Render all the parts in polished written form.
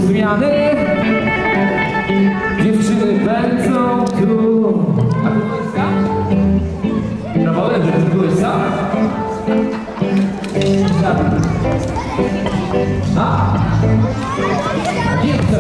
zmiany. Dziewczyny będą tu. A ty byłeś sam? Prawałem, że ty byłeś sam? A? Nie chcę.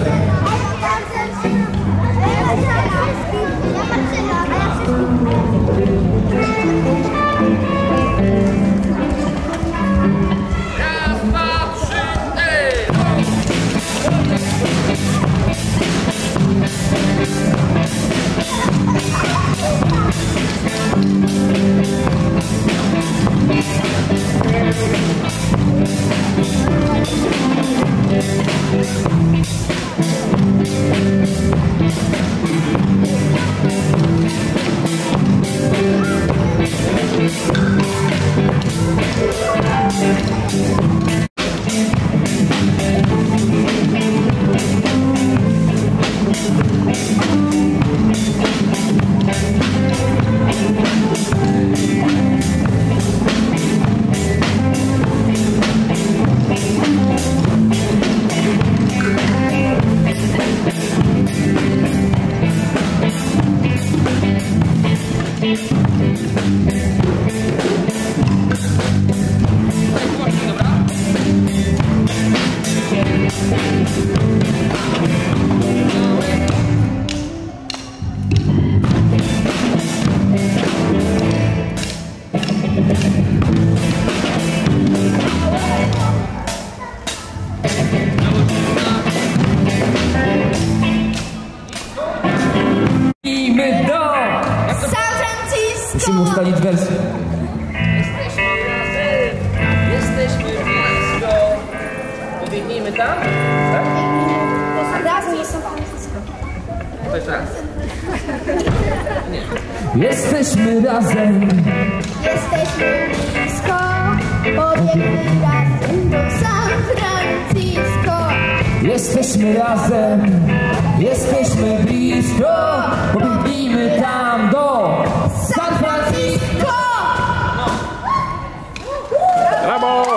Musimy ustalić wersję. Jesteśmy razem, jesteśmy blisko. Pobiegnijmy tam, tak? Razem jest blisko. To jeszcze raz. Jesteśmy razem. Jesteśmy blisko. Pobiegnijmy razem do San Francisco. Jesteśmy razem. Jesteśmy blisko. Pobiegnijmy tam do San Francisco. Brawo!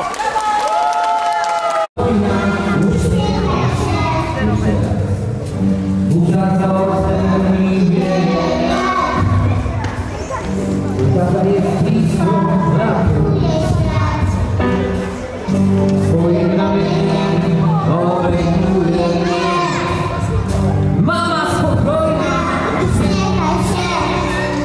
Mama spokojna, uśmiechaj się,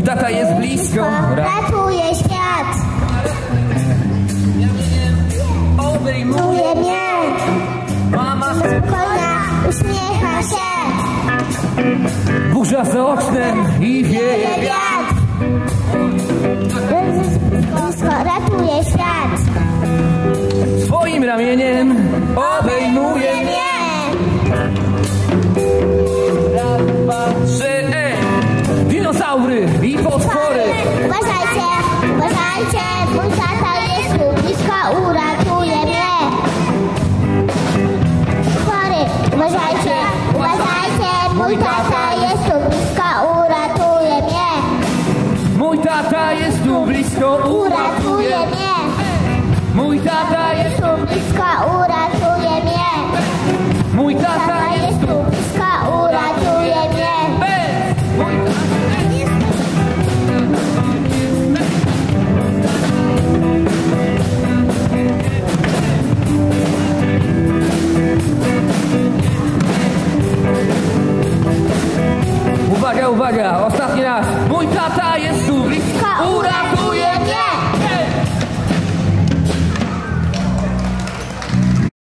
tata jest blisko. Ratuje świat. Obejmuje Mnie. mama Spokojna, uśmiecha się. Burza za oknem i wieje wiatr. Blisko ratuje świat. Swoim ramieniem obejmuje mnie. Dinozaury i potwory. Uważajcie, uważajcie, mój tata jest tu blisko, uratuje mnie. Potwory, uważajcie, uważajcie, mój tata jest tu blisko, uratuje mnie. Mój tata jest tu blisko, Uratuje mnie. Mój tata jest Tu blisko, uratuje mnie. Mój Tata tata jest tu blisko, uratuje mnie. Mój tata. Uwaga, uwaga, ostatni raz. Mój tata jest